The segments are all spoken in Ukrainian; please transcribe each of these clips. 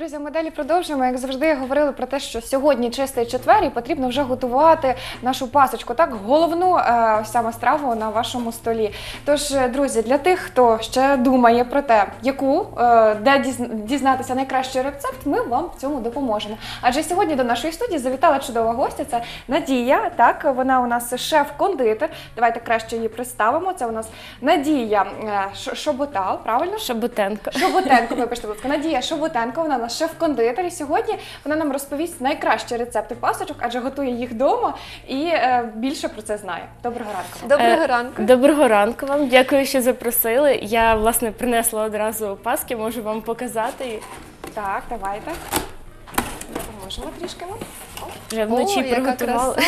Друзі, ми далі продовжуємо. Як завжди, говорили про те, що сьогодні чистий четвер і потрібно вже готувати нашу пасочку. Так, головну саме страву на вашому столі. Тож, друзі, для тих, хто ще думає про те, де дізнатися найкращий рецепт, ми вам в цьому допоможемо. Адже сьогодні до нашої студії завітала чудова гостя. Це Надія. Так, вона у нас шеф-кондитер. Давайте краще її представимо. Це у нас Надія Шоботал, правильно? Шоботенко. Шоботенко, вибачте, будь ласка. Надія Шоботенко, вона наш шеф-кондитер, і сьогодні вона нам розповість найкращі рецепти пасочок, адже готує їх вдома і більше про це знає. Доброго ранку вам. Доброго ранку. Доброго ранку вам. Дякую, що запросили. Я, власне, принесла одразу паски, можу вам показати. Так, давайте. Допоможемо трішки вам. Вже вночі приготувала.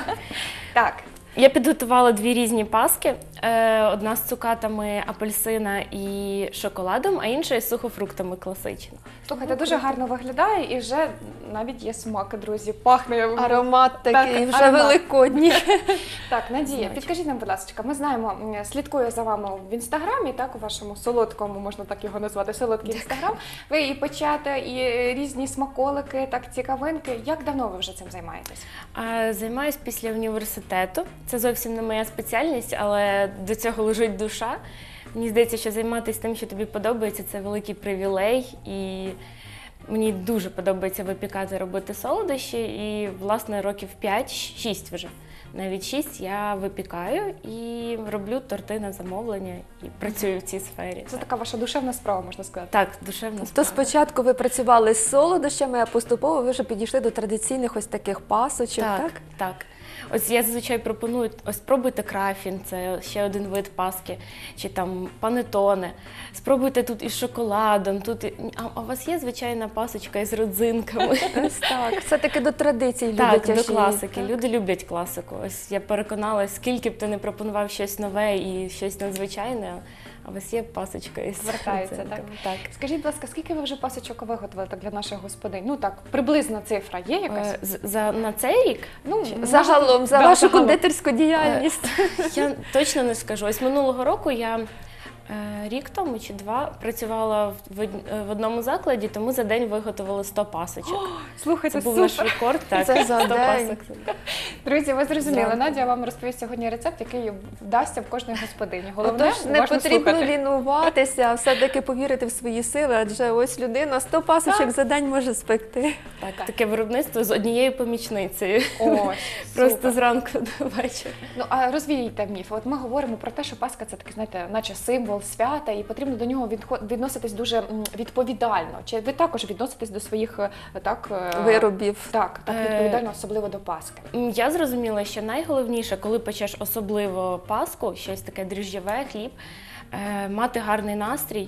Так. Я підготувала дві різні паски. Одна з цукатами апельсина і шоколадом, а інша із сухофруктами класично. Слухайте, дуже гарно виглядає і вже навіть є смак, друзі. Пахне. Аромат такий, вже аромат. великодній. Так, Надія, підкажіть нам, будь ласка, ми знаємо, слідкую за вами в інстаграмі, так, у вашому солодкому, можна так його назвати, солодкий інстаграм. Ви і печете, і різні смаколики, так, цікавинки. Як давно ви вже цим займаєтесь? Займаюсь після університету. Це зовсім не моя спеціальність, але до цього лежить душа. Мені здається, що займатися тим, що тобі подобається, це великий привілей. І мені дуже подобається випікати, робити солодощі. І, власне, років 5-6 вже. Навіть 6 я випікаю і роблю торти на замовлення і працюю в цій сфері. Це така ваша душевна справа, можна сказати. Так, душевна То справа. спочатку ви працювали з солодощами, а поступово ви вже підійшли до традиційних ось таких пасочок, так? Так. Ось я зазвичай пропоную, ось спробуйте крафін, це ще один вид паски, чи там панетоне. Спробуйте тут із шоколадом, а у вас є звичайна пасочка із родзинками? Ось так. Все-таки до традицій люди Так, тяжіють, до класики. так? Люди люблять класику. Ось я переконалась, скільки б ти не пропонував щось нове і щось надзвичайне, а у вас є пасочка із Звертається, так? родзинками. Так. Скажіть, будь ласка, скільки ви вже пасочок виготовили так для наших господинь? Ну так, приблизна цифра є якась? На цей рік? Ну, Загалом, за да, вашу загалом. кондитерську діяльність. Я точно не скажу. Ось минулого року я рік тому чи 2 працювала в одному закладі, тому за день виготовила 100 пасочок. Слухайте, Це був супер. наш рекорд. Так, Це за 100 день. пасок. Друзі, ви зрозуміли, Зранку. Надя вам розповість сьогодні рецепт, який вдасться в кожній господині. Головне, Отож, не уважно потрібно слухати. лінуватися, а все-таки повірити в свої сили, адже ось людина 100 пасочок за день може спекти. Так, таке виробництво з однією помічницею. Ось, Просто супер. зранку до вечора. Ну, а розвіюйте міф. От ми говоримо про те, що Пасха – це такий, знаєте, наче символ свята, і потрібно до нього відноситись дуже відповідально. Чи ви також відноситесь до своїх Виробів. Так, відповідально, особливо до Пасхи. Я зрозуміла, що найголовніше, коли печеш особливо паску, щось таке дріжджове, хліб, мати гарний настрій.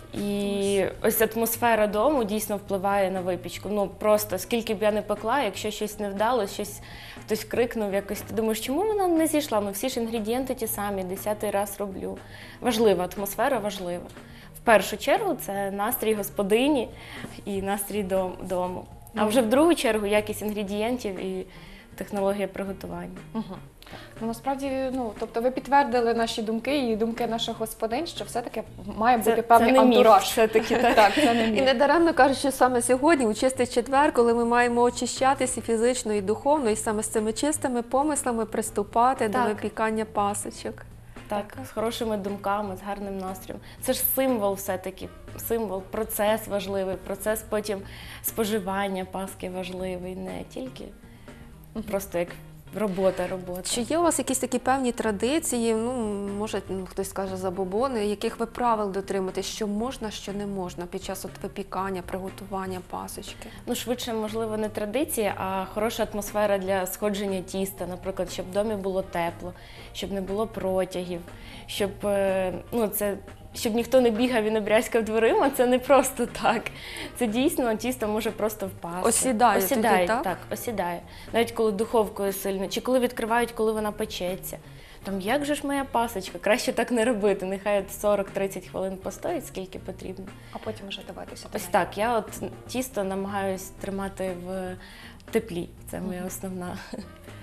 І ось атмосфера дому дійсно впливає на випічку. Ну просто скільки б я не пекла, якщо щось не вдалося, щось хтось крикнув, якось ти думаєш, чому вона не зійшла? Ну всі ж інгредієнти ті самі, 10-й раз роблю. Важлива атмосфера, важлива. В першу чергу це настрій господині і настрій дому. А вже в другу чергу якість інгредієнтів і технологія приготування. Угу. Ну, насправді, тобто ви підтвердили наші думки і думки наших господинь, що все-таки має бути певний антураж. Все-таки, Так, це не І міф. недаремно кажуть, що саме сьогодні, у чистий четвер, коли ми маємо очищатися і фізично, і духовно, і саме з цими чистими помислами приступати до Так. випікання пасочок. Так, з хорошими думками, з гарним настроєм. Це ж символ все-таки, символ, процес важливий, процес потім споживання паски важливий, не тільки просто як робота. Чи є у вас якісь такі певні традиції, може хтось скаже забобони, яких ви правил дотримуєтесь, що можна, що не можна під час випікання, приготування пасочки? Ну, швидше, можливо, не традиція, а хороша атмосфера для сходження тіста, наприклад, щоб в домі було тепло, щоб не було протягів, щоб, щоб ніхто не бігав і не брязкав дверима, це не просто так. Це дійсно тісто може просто впасти. Осідає тоді, так? Так, осідає. Навіть коли духовкою сильно, чи коли відкривають, коли вона печеться. Там, як же ж моя пасочка? Краще так не робити, нехай 40-30 хвилин постоїть, скільки потрібно. А потім вже дивитися. Ось так, я от тісто намагаюсь тримати в теплі, це моя основна.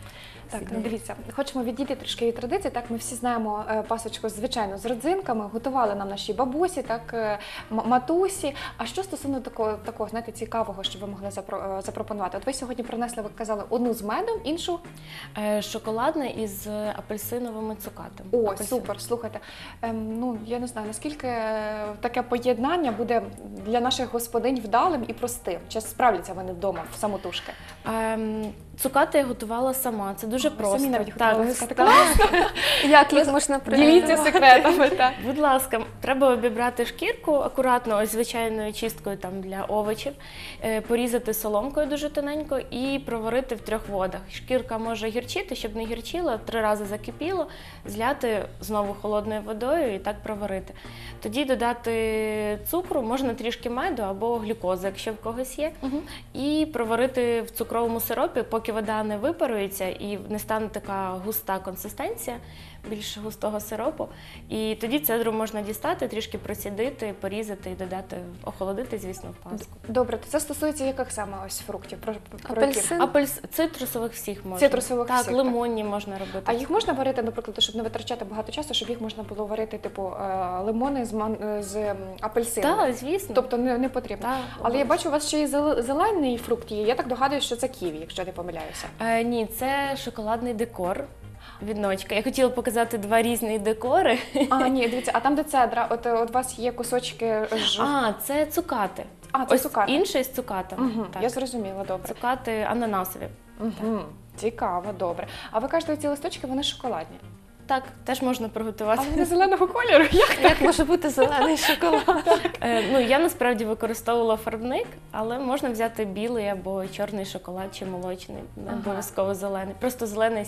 Так, ідеї. ну дивіться, хочемо відійти трішки від традицій. Так, ми всі знаємо пасочку, звичайно, з родзинками. Готували нам наші бабусі, так, матусі. А що стосовно такого, знаєте, цікавого, що ви могли запропонувати? От ви сьогодні принесли, ви казали, одну з медом, іншу. Шоколадне із апельсиновими цукатами. О, Апельсин. супер, слухайте. Ну, я не знаю, наскільки таке поєднання буде для наших господинь вдалим і простим. Чи справляться вони вдома самотужки? Цукати я готувала сама, це дуже Ви просто. самі навіть готували цукати? так. Як їх можна Діліться приготувати? секретами, так. Будь ласка, треба обібрати шкірку акуратно, ось звичайною чисткою там для овочів, порізати соломкою дуже тоненько і проварити в 3 водах. Шкірка може гірчити, щоб не гірчило, 3 рази закипіло, зляти знову холодною водою і так проварити. Тоді додати цукру, можна трішки меду або глюкози, якщо в когось є, і проварити в цукровому сиропі, поки вода не випарується і не стане така густа консистенція, більш густого сиропу. І тоді цедру можна дістати, трішки процідити, порізати і додати, охолодити, звісно, в паску. Добре, то це стосується яких саме ось фруктів? Про які? Апельсин? Цитрусових всіх можна. Цитрусових так, всіх, лимонні можна робити. А їх можна варити, наприклад, щоб не витрачати багато часу, щоб їх можна було варити, типу, лимони з апельсином? Так, звісно. Тобто не потрібно. Так, Але я бачу, у вас ще і зелений фрукт є. Я так догадуюсь, що це ківі, якщо не помиляюся. Ні, це шоколадний декор. Від Ночка. Я хотіла показати 2 різні декори. А, ні, дивіться, а там, де цедра, от у вас є кусочки Це цукати. це Ось цукати. інший з цукатами. Угу, Так. я зрозуміла, добре. Цукати ананасові. Угу. Цікаво, добре. А ви кажете, ці листочки, вони шоколадні. Так, теж можна приготувати. А вони зеленого кольору? Як може бути зелений шоколад? Я насправді використовувала фарбник, але можна взяти білий або чорний шоколад чи молочний, не обов'язково зелений. Просто зелений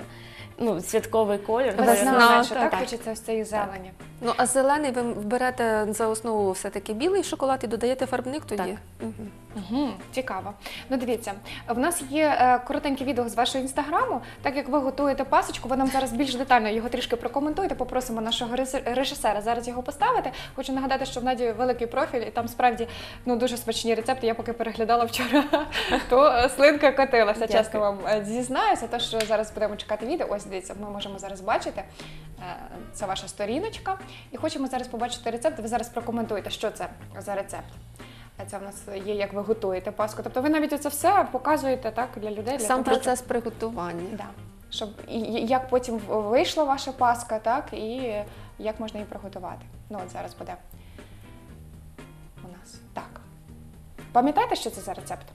святковий колір. Весна, що так, так хочеться ось цієї зелені. Ну, а зелений ви берете за основу все-таки білий шоколад і додаєте фарбник тоді? Так. Мгм. Угу, цікаво. Ну дивіться, в нас є коротенький відео з вашого інстаграму. Так як ви готуєте пасочку, ви нам зараз більш детально його трішки прокоментуєте. Попросимо нашого режисера зараз його поставити. Хочу нагадати, що в Наді великий профіль, і там справді дуже смачні рецепти. Я поки переглядала вчора, то слинка котилася, Дякую. чесно вам зізнаюся. Тож зараз будемо чекати відео. Ось дивіться, ми можемо зараз бачити. Це ваша сторіночка. І хочемо зараз побачити рецепт. Ви зараз прокоментуєте, що це за рецепт. Це в нас є, як ви готуєте паску. Тобто ви навіть це все показуєте так, для людей. Для Сам того, процес приготування. Да. Щоб як потім вийшла ваша паска, так, і як можна її приготувати. Ну от зараз буде у нас. Так. Пам'ятаєте, що це за рецепт?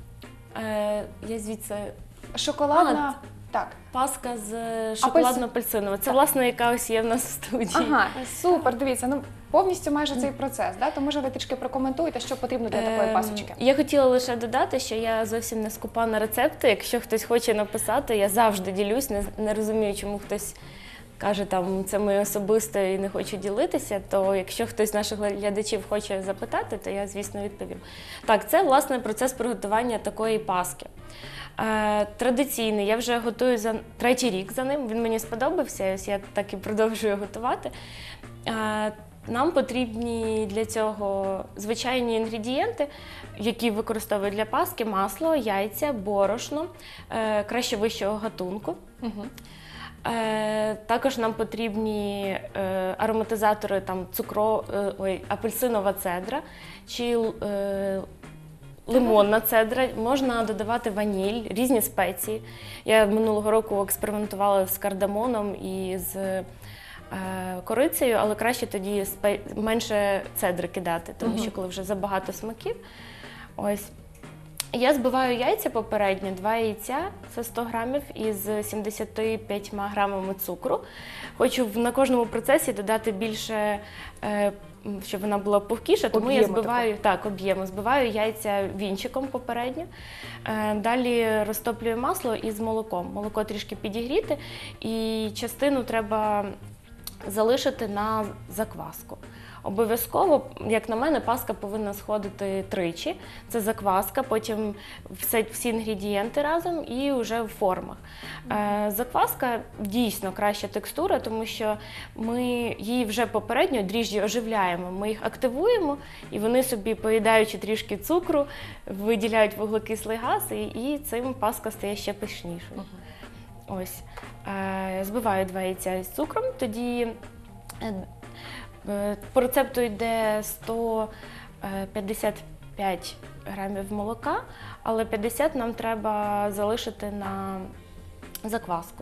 Я звідси Шоколадна. Так. паска з шоколадно-апельсиновою. Це, власне, яка ось є в нас в студії. Ага, супер, дивіться, повністю майже цей процес, да? То може ви трішки прокоментуєте, що потрібно для такої пасочки? Я хотіла лише додати, що я зовсім не скупа на рецепти. Якщо хтось хоче написати, я завжди ділюсь, не розумію, чому хтось каже, там, це моє особисте і не хочу ділитися, то якщо хтось з наших глядачів хоче запитати, то я, звісно, відповім. Так, це, власне, процес приготування такої паски. Традиційний, я вже готую за 3-й рік за ним, він мені сподобався, ось я так і продовжую готувати. Нам потрібні для цього звичайні інгредієнти, які використовують для паски: масло, яйця, борошно, краще вищого гатунку. Угу. Також нам потрібні ароматизатори, там, апельсинова цедра чи лимонна цедра, можна додавати ваніль, різні спеції. Я минулого року експериментувала з кардамоном і з корицею, але краще тоді менше цедри кидати, тому що коли вже забагато смаків. Ось. Я збиваю яйця попередньо, 2 яйця, це 100 грамів, із 75 грамами цукру. Хочу на кожному процесі додати більше, щоб вона була пухкіша, тому я збиваю, збиваю яйця вінчиком попередньо. Далі розтоплюю масло із молоком. Молоко трішки підігріти і частину треба залишити на закваску. Обов'язково, як на мене, паска повинна сходити 3-чи. Це закваска, потім всі інгредієнти разом і вже в формах. Закваска дійсно краща текстура, тому що ми її вже попередньо дріжджі оживляємо. Ми їх активуємо, і вони собі, поїдаючи трішки цукру, виділяють вуглекислий газ, і цим паска стає ще пишнішою. Ось. Збиваю 2 яйця з цукром, тоді по рецепту йде 155 грамів молока, але 50 нам треба залишити на закваску.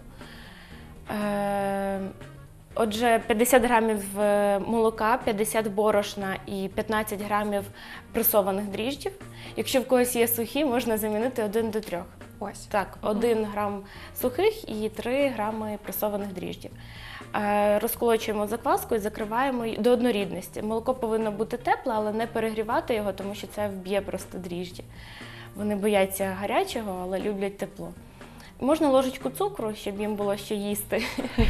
Отже, 50 грамів молока, 50 борошна і 15 грамів пресованих дріжджів. Якщо в когось є сухі, можна замінити 1 до 3. Ось. Так, 1 грам сухих і 3 грами пресованих дріжджів. Розколочуємо закваску і закриваємо до однорідності. Молоко повинно бути тепле, але не перегрівати його, тому що це вб'є просто дріжджі. Вони бояться гарячого, але люблять тепло. Можна ложечку цукру, щоб їм було що їсти,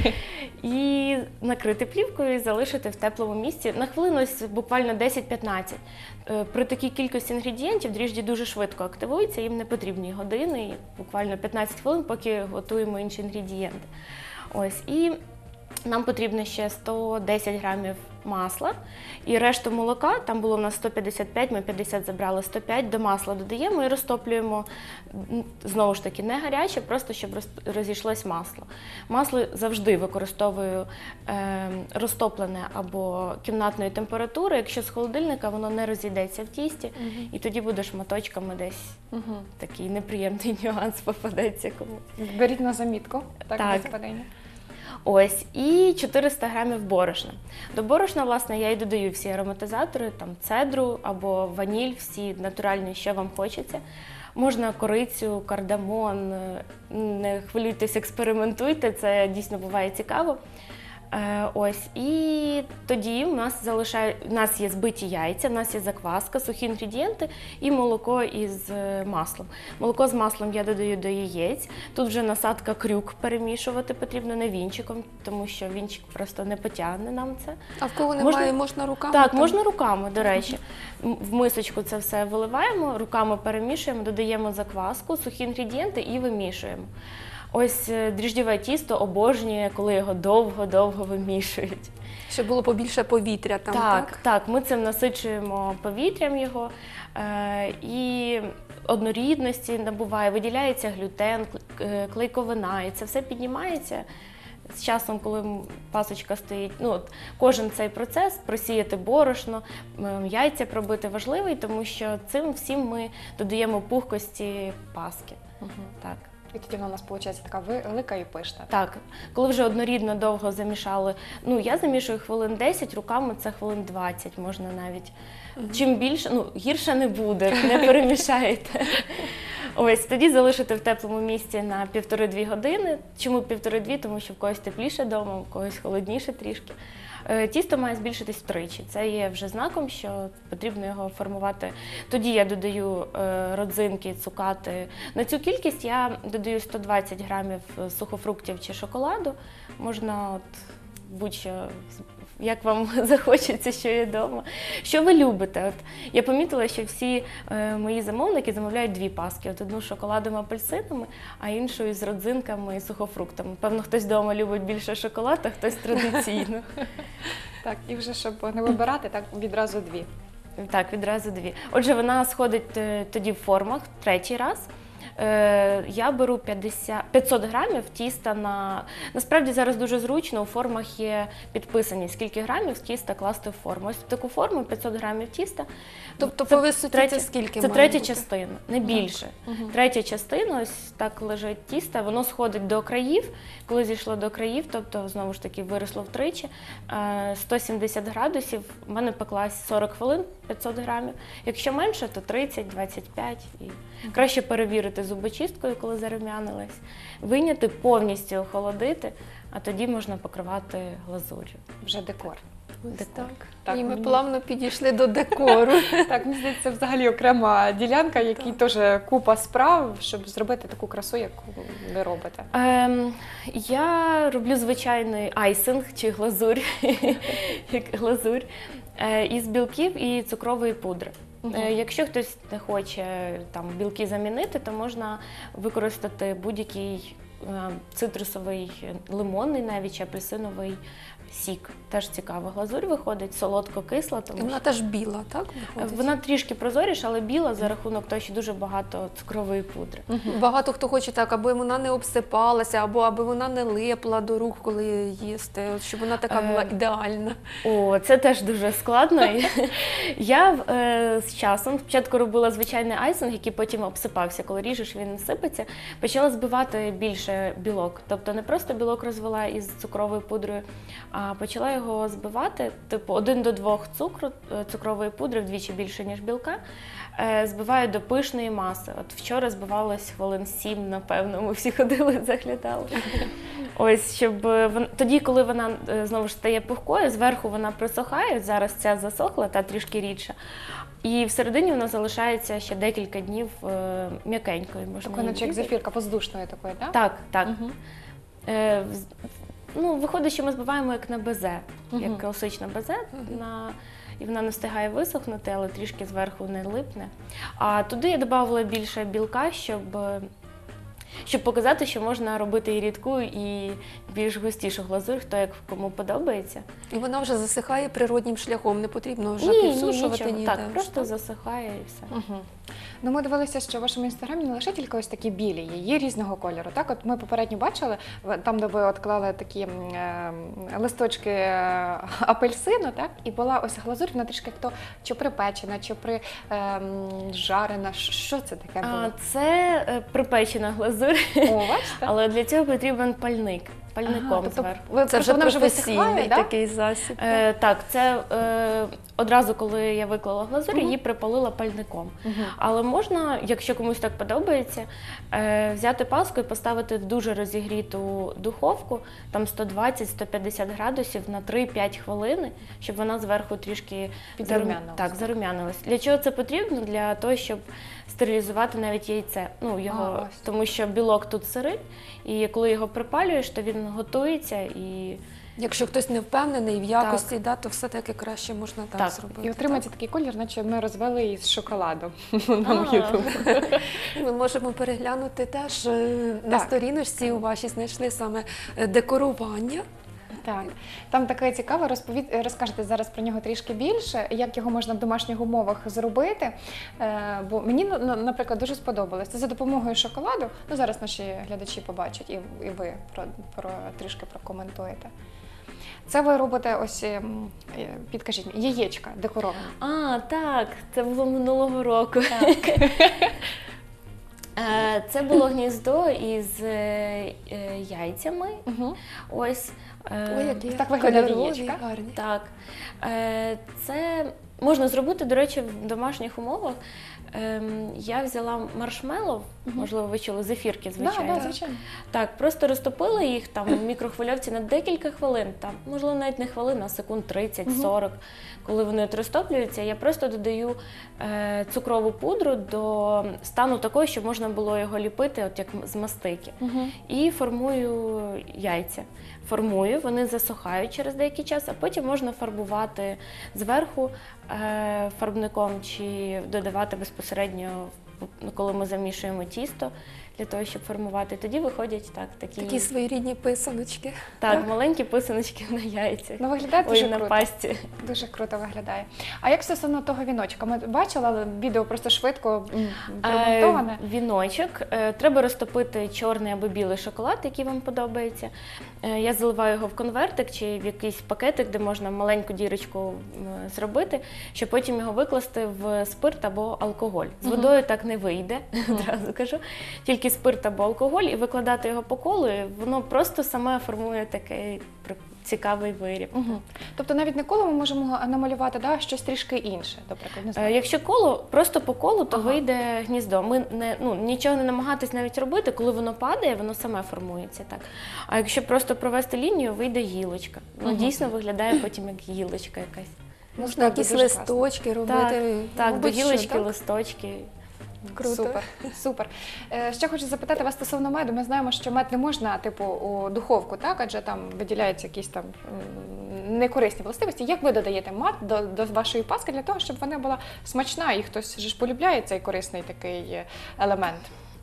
і накрити плівкою і залишити в теплому місці на хвилину, буквально 10-15. При такій кількості інгредієнтів дріжджі дуже швидко активуються, їм не потрібні години, буквально 15 хвилин, поки готуємо інші інгредієнти. Ось, і нам потрібно ще 110 грамів масла і решту молока, там було у нас 155, ми 50 забрали, 105, до масла додаємо і розтоплюємо, знову ж таки, не гаряче, просто щоб розійшлось масло. Масло завжди використовую розтоплене або кімнатної температури, якщо з холодильника воно не розійдеться в тісті, і тоді буде шматочками десь такий неприємний нюанс попадеться комусь. Беріть на замітку, так, Так. господиня. Ось, і 400 грамів борошна. До борошна, власне, я і додаю всі ароматизатори, там цедру або ваніль, всі натуральні, що вам хочеться. Можна корицю, кардамон, не хвилюйтесь, експериментуйте, це дійсно буває цікаво. Ось, і тоді у нас є збиті яйця, у нас є закваска, сухі інгредієнти і молоко із маслом. Молоко з маслом я додаю до яєць. Тут вже насадка крюк перемішувати потрібно не вінчиком, тому що вінчик просто не потягне нам це. А в кого немає, можна руками? Так, там? можна руками, до речі. В мисочку це все виливаємо, руками перемішуємо, додаємо закваску, сухі інгредієнти і вимішуємо. Ось дріжджове тісто обожнює, коли його довго-довго вимішують. Щоб було побільше повітря там, так? Так, ми цим насичуємо повітрям його і однорідності набуває, виділяється глютен, клейковина, і це все піднімається. З часом, коли пасочка стоїть, кожен цей процес, просіяти борошно, яйця пробити важливий, тому що цим всім ми додаємо пухкості паски. Так. І тоді вона у нас виходить така велика і пишна. Так, коли вже однорідно довго замішали, я замішую хвилин 10, руками це хвилин 20 можна навіть. Чим більше, гірше не буде, не перемішаєте. Ось, тоді залишити в теплому місці на 1,5-2 години. Чому 1,5-2? Тому що в когось тепліше вдома, у когось холодніше трішки. Тісто має збільшитись втричі. Це є вже знаком, що потрібно його формувати. Тоді я додаю родзинки, цукати. На цю кількість я додаю 120 грамів сухофруктів чи шоколаду. Можна будь-що, як вам захочеться, що є вдома. Що ви любите? Я помітила, що всі мої замовники замовляють 2 паски. Одну з шоколадом, апельсинами, а іншу із родзинками і сухофруктами. Певно, хтось вдома любить більше шоколад, а хтось традиційно. Так, і вже, щоб не вибирати, так відразу 2. Так, відразу 2. Отже, вона сходить тоді в формах 3-й раз. Я беру 500 грамів тіста Насправді зараз дуже зручно, у формах є підписані, скільки грамів тіста класти в форму. Ось в таку форму 500 грамів тіста. Тобто по висоті це скільки Це має третя бути? частина, не більше. Третя частина, ось так лежить тісто, воно сходить до країв. Коли зійшло до країв, тобто, знову ж таки, виросло втричі, 170 градусів, в мене пеклась 40 хвилин, 500 грамів. Якщо менше, то 30-25. І краще перевірити зубочисткою, коли зарум'янилась, вийняти, повністю охолодити, а тоді можна покривати глазур'ю. Вже декор. Ось так. Так, І ми мені- плавно підійшли до декору. Так, мені здається, це взагалі окрема ділянка, якій теж купа справ, щоб зробити таку красу, яку ви робите. Я роблю звичайний айсинг чи глазурь, глазурь із білків і цукрової пудри. Якщо хтось не хоче білки замінити, то можна використати будь-який цитрусовий, лимонний навіть, чи апельсиновий сік. Теж цікава глазурь виходить, солодко-кисла. І Тому вона що теж біла, так? Виходить? вона трішки прозоріша, але біла за рахунок того, що дуже багато цукрової пудри. Багато хто хоче так, аби вона не обсипалася, або аби вона не липла до рук, коли їсти, от щоб вона така була ідеальна. О, це теж дуже складно. Я з часом спочатку робила звичайний айсинг, який потім обсипався. Коли ріжеш, він сипеться. Почала збивати більше білок. Тобто не просто білок розвела із цукровою пудрою, а почала його збивати, типу 1 до 2 цукрової пудри, вдвічі більше, ніж білка. Збиваю до пишної маси. От вчора збивалось хвилин 7, напевно, ми всі ходили, заглядали. Ось, щоб тоді, коли вона знову ж стає пухкою, зверху вона присохає, зараз ця засохла, та трішки рідша. І всередині вона залишається ще декілька днів м'якенькою. Такою, наче як зефірка, воздушною такою, так? Так, так. Ну, виходить, що ми збиваємо як на безе, як класична безе, і вона не встигає висохнути, але трішки зверху не липне. А туди я додавала більше білка, щоб показати, що можна робити і рідку, і більш густішу глазурь, хто як кому подобається. І вона вже засихає природнім шляхом, не потрібно вже Ні, підсушувати нічого. ніде. Так, просто засихає і все. Ну, ми дивилися, що в вашому інстаграмі не лише тільки ось такі білі, є різного кольору. Так, от ми попередньо бачили, там, де ви от клали такі листочки апельсину, так, і була ось глазурь, вона трішки як то чи припечена, чи жарена. Що це таке було? Це припечена глазурь, Бачите? але для цього потрібен пальник. Пальником Тобто зверху. Це вже вона вже професійний висихає, так? такий засіб. Так, це одразу, коли я виклала глазурь, її припалила пальником. Але можна, якщо комусь так подобається, взяти паску і поставити в дуже розігріту духовку, там 120-150 градусів на 3-5 хвилини, щоб вона зверху трішки зарум'янилась. Для чого це потрібно? Для того, щоб стерилізувати навіть яйце. Ну, його, тому що білок тут сирий, і коли його припалюєш, то він готується і... Якщо хтось не впевнений в якості, то все-таки краще можна так зробити. І отримається такий колір, наче ми розвели із шоколадом, на мою думку. Ми можемо переглянути теж на сторіночці у вашій знайшли саме декорування. Так, там таке цікаве, розкажете зараз про нього трішки більше, як його можна в домашніх умовах зробити, бо мені, наприклад, дуже сподобалось. Це за допомогою шоколаду, ну зараз наші глядачі побачать і ви трішки прокоментуєте. Це ви робите ось, підкажіть мені, яєчка декоровані. Так, це було минулого року. Це було гніздо із яйцями. Ось. Так виглядає яєчка. Так. Це можна зробити, до речі, в домашніх умовах. Я взяла маршмеллоу, можливо, ви чули, зефірки, звичайно. Так, звичайно. Так, просто розтопила їх там в мікрохвильовці на декілька хвилин, там, можливо, навіть не хвилин, а секунд 30-40. Коли вони от розтоплюються, я просто додаю цукрову пудру до стану такого, щоб можна було його ліпити, от як з мастики. І формую яйця. Формую, вони засохають через деякий час, а потім можна фарбувати зверху фарбником чи додавати безпосередньо, коли ми замішуємо тісто для того, щоб формувати. Тоді виходять такі своєрідні писаночки. Так, маленькі писаночки на яйцях. Ну, виглядає дуже на круто. пасті. Дуже круто виглядає. А як стосовно того віночка? Ми бачили, але відео просто швидко промонтоване. Віночок. Треба розтопити чорний або білий шоколад, який вам подобається. Я заливаю його в конвертик чи в якийсь пакетик, де можна маленьку дірочку зробити, щоб потім його викласти в спирт або алкоголь. З водою так не вийде, одразу кажу. Тільки спирт або алкоголь, і викладати його по колу, і воно просто саме формує такий цікавий виріб. Тобто навіть не коло ми можемо намалювати, щось трішки інше, наприклад, не знаю. Якщо коло, просто по колу, то вийде гніздо. Ми нічого не намагатись навіть робити, коли воно падає, воно саме формується. Так. А якщо просто провести лінію, вийде гілочка. Дійсно виглядає потім як гілочка якась. Можна якісь листочки робити. Так, до гілочки, листочки. Круто. Супер. Ще хочу запитати вас стосовно меду. Ми знаємо, що мед не можна, у духовку, так? Адже там виділяються якісь там некорисні властивості. Як ви додаєте мед до вашої паски для того, щоб вона була смачна і хтось ж полюбляє цей корисний такий елемент?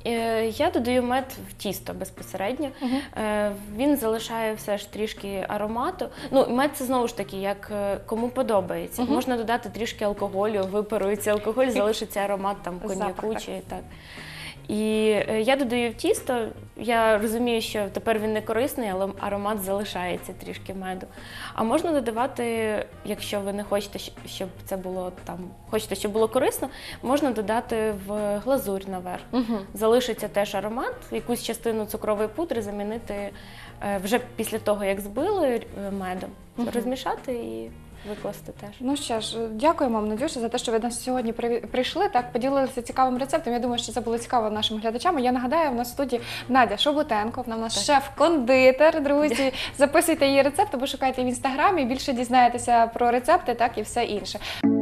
Я додаю мед в тісто безпосередньо. Він залишає все ж трішки аромату. Ну, мед це знову ж таки, як кому подобається. Можна додати трішки алкоголю, випарується алкоголь, залишиться аромат там коньяку Запах, чи так. І я додаю в тісто, я розумію, що тепер він не корисний, але аромат залишається трішки меду. А можна додавати, якщо ви не хочете, щоб це було там, хочете, щоб було корисно, можна додати в глазурь наверх. Залишиться теж аромат, якусь частину цукрової пудри замінити вже після того, як збили медом, розмішати і викласти теж. Ну що ж, дякуємо вам, Надюша, за те, що ви до нас сьогодні прийшли, так, поділилися цікавим рецептом. Я думаю, що це було цікаво нашим глядачам. Я нагадаю, в нас в студії Надя Шоботенко, вона в нас шеф-кондитер, друзі. Записуйте її рецепт або шукайте в інстаграмі, більше дізнаєтеся про рецепти, так, і все інше.